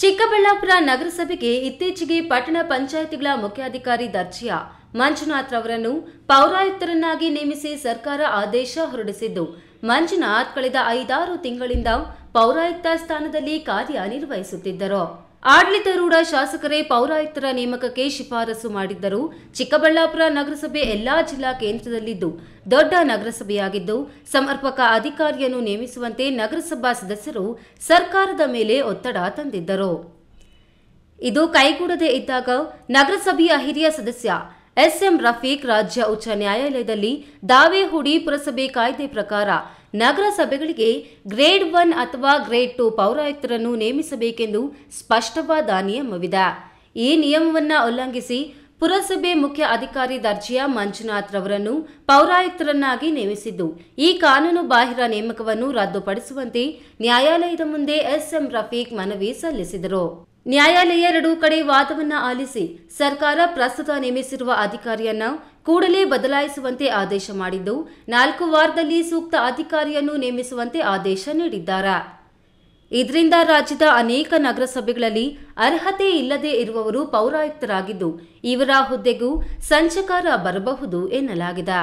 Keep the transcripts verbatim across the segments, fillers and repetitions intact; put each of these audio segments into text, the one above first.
ಚಿಕ್ಕಬಳ್ಳಾಪುರ ನಗರಸಭೆಗೆ ಇತ್ತೀಚೆಗೆ ಪಟ್ಟಣ ಪಂಚಾಯಿತಿಗಳ ಮುಖ್ಯಾಧಿಕಾರಿ ದರ್ಜೆಯ ಮಂಜುನಾಥ್ ರವರನ್ನು ಪೌರಾಯುಕ್ತರನ್ನಾಗಿ ನೇಮಿಸಿ ಸರ್ಕಾರ ಆದೇಶ ಹೊರಡಿಸಿದ್ದು, ಮಂಜುನಾಥ್ ಕಳೆದ ಐದಾರು ತಿಂಗಳಿಂದ ಪೌರಾಯುಕ್ತ ಸ್ಥಾನದಲ್ಲಿ ಕಾರ್ಯನಿರ್ವಹಿಸುತ್ತಿದ್ದರು. ಆಡಳಿತಾರೂಢ ಶಾಸಕರೇ ಪೌರಾಯುಕ್ತರ ನೇಮಕಕ್ಕೆ ಶಿಫಾರಸು ಮಾಡಿದ್ದರು. ಚಿಕ್ಕಬಳ್ಳಾಪುರ ನಗರಸಭೆ ಎಲ್ಲಾ ಜಿಲ್ಲಾ ಕೇಂದ್ರದಲ್ಲಿದ್ದು ದೊಡ್ಡ ನಗರಸಭೆಯಾಗಿದ್ದು ಸಮರ್ಪಕ ಅಧಿಕಾರಿಯನ್ನು ನೇಮಿಸುವಂತೆ ನಗರಸಭಾ ಸದಸ್ಯರು ಸರ್ಕಾರದ ಮೇಲೆ ಒತ್ತಡ ತಂದಿದ್ದರು. ಇದು ಕೈಗೂಡದೇ ಇದ್ದಾಗ ನಗರಸಭೆಯ ಹಿರಿಯ ಸದಸ್ಯ ಎಸ್ ಎಂ ರಫೀಕ್ ರಾಜ್ಯ ಉಚ್ಚ ನ್ಯಾಯಾಲಯದಲ್ಲಿ ದಾವೆ ಹೂಡಿ ಪುರಸಭೆ ಕಾಯ್ದೆ ಪ್ರಕಾರ ನಗರಸಭೆಗಳಿಗೆ ಗ್ರೇಡ್ ಒನ್ ಅಥವಾ ಗ್ರೇಡ್ ಟು ಪೌರಾಯುಕ್ತರನ್ನು ನೇಮಿಸಬೇಕೆಂದು ಸ್ಪಷ್ಟವಾದ ನಿಯಮವಿದೆ. ಈ ನಿಯಮವನ್ನು ಉಲ್ಲಂಘಿಸಿ ಪುರಸಭೆ ಮುಖ್ಯ ಅಧಿಕಾರಿ ದರ್ಜೆಯ ಮಂಜುನಾಥ್ ರವರನ್ನು ಪೌರಾಯುಕ್ತರನ್ನಾಗಿ ನೇಮಿಸಿದ್ದು, ಈ ಕಾನೂನು ಬಾಹಿರ ನೇಮಕವನ್ನು ರದ್ದುಪಡಿಸುವಂತೆ ನ್ಯಾಯಾಲಯದ ಮುಂದೆ ಎಸ್ ಎಂ ರಫೀಕ್ ಮನವಿ ಸಲ್ಲಿಸಿದರು. ನ್ಯಾಯಾಲಯ ಎರಡೂ ಕಡೆ ವಾದವನ್ನ ಆಲಿಸಿ ಸರ್ಕಾರ ಪ್ರಸ್ತುತ ನೇಮಿಸಿರುವ ಅಧಿಕಾರಿಯನ್ನ ಕೂಡಲೇ ಬದಲಾಯಿಸುವಂತೆ ಆದೇಶ ಮಾಡಿದ್ದು, ನಾಲ್ಕು ವಾರದಲ್ಲಿ ಸೂಕ್ತ ಅಧಿಕಾರಿಯನ್ನು ನೇಮಿಸುವಂತೆ ಆದೇಶ ನೀಡಿದ್ದಾರೆ. ಇದರಿಂದ ರಾಜ್ಯದ ಅನೇಕ ನಗರಸಭೆಗಳಲ್ಲಿ ಅರ್ಹತೆ ಇಲ್ಲದೆ ಇರುವವರು ಪೌರಾಯುಕ್ತರಾಗಿದ್ದು, ಇವರ ಹುದ್ದೆಗೂ ಸಂಚಕಾರ ಬರಬಹುದು ಎನ್ನಲಾಗಿದೆ.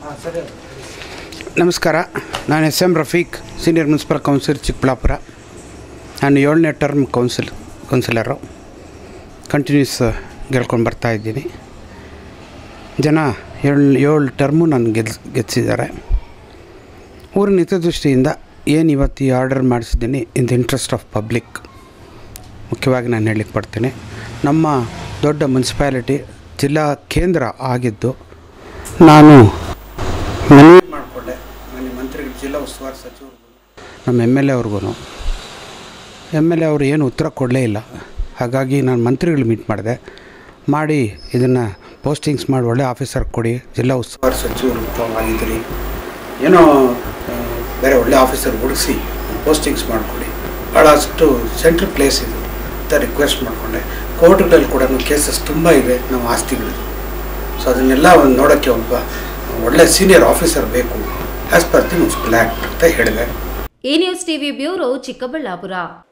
ನಮಸ್ಕಾರ, ನಾನು S M Rafeeq, senior municipal councillor Chikkaballapur. ನಾನು ಏಳನೇ ಟರ್ಮ್ ಕೌನ್ಸಿಲ್ ಕೌನ್ಸಿಲರು ಕಂಟಿನ್ಯೂಸ್ ಗೆಲ್ಕೊಂಡು ಬರ್ತಾಯಿದ್ದೀನಿ. ಜನ ಏಳು ಏಳು ಟರ್ಮು ನಾನು ಗೆಲ್ಸ್ ಗೆಲ್ಲಿಸಿದ್ದಾರೆ. ಊರಿನ ಹಿತದೃಷ್ಟಿಯಿಂದ ಏನು ಇವತ್ತು ಈ ಆರ್ಡರ್ ಮಾಡಿಸಿದ್ದೀನಿ in the interest of public ಮುಖ್ಯವಾಗಿ ನಾನು ಹೇಳಲಿಕ್ಕೆ ಪಡ್ತೀನಿ. ನಮ್ಮ ದೊಡ್ಡ ಮುನ್ಸಿಪಾಲಿಟಿ ಜಿಲ್ಲಾ ಕೇಂದ್ರ ಆಗಿದ್ದು ನಾನು ಮನವಿ ಮಾಡಿಕೊಂಡೆ ನನ್ನ ಮಂತ್ರಿಗಳು, ಜಿಲ್ಲಾ ಉಸ್ತುವಾರಿ ಸಚಿವರು, ನಮ್ಮ ಎಮ್ ಎಲ್ ಎ ಅವ್ರಿಗೂ. ಎಮ್ ಎಲ್ ಎ ಅವರು ಏನು ಉತ್ತರ ಕೊಡಲೇ ಇಲ್ಲ. ಹಾಗಾಗಿ ನಾನು ಮಂತ್ರಿಗಳು ಮೀಟ್ ಮಾಡಿದೆ, ಮಾಡಿ ಇದನ್ನು ಪೋಸ್ಟಿಂಗ್ಸ್ ಮಾಡಿ ಒಳ್ಳೆ ಆಫೀಸರ್ ಕೊಡಿ, ಜಿಲ್ಲಾ ಉಸ್ತುವಾರಿ ಸಚಿವರು ಆಗಿದ್ದೀರಿ, ಏನೋ ಬೇರೆ ಒಳ್ಳೆ ಆಫೀಸರ್ ಹುಡುಗಿಸಿ ಪೋಸ್ಟಿಂಗ್ಸ್ ಮಾಡಿಕೊಡಿ, ಭಾಳಷ್ಟು ಸೆಂಟ್ರಲ್ ಪ್ಲೇಸ್ ಇದು ಅಂತ ರಿಕ್ವೆಸ್ಟ್ ಮಾಡಿಕೊಂಡೆ. ಕೋರ್ಟ್ಗಳಲ್ಲಿ ಕೂಡ ಕೇಸಸ್ ತುಂಬ ಇದೆ ನಮ್ಮ ಆಸ್ತಿಗಳಿದು. ಸೊ ಅದನ್ನೆಲ್ಲ ಒಂದು ನೋಡೋಕ್ಕೆ ಒಬ್ಬ ಒಳ್ಳೆ ಸೀನಿಯರ್ ಆಫೀಸರ್ ಬೇಕು as per the municipal act ಅಂತ ಹೇಳಿದೆ. ಈ ನ್ಯೂಸ್ ಟಿವಿ ಬ್ಯೂರೋ, ಚಿಕ್ಕಬಳ್ಳಾಪುರ.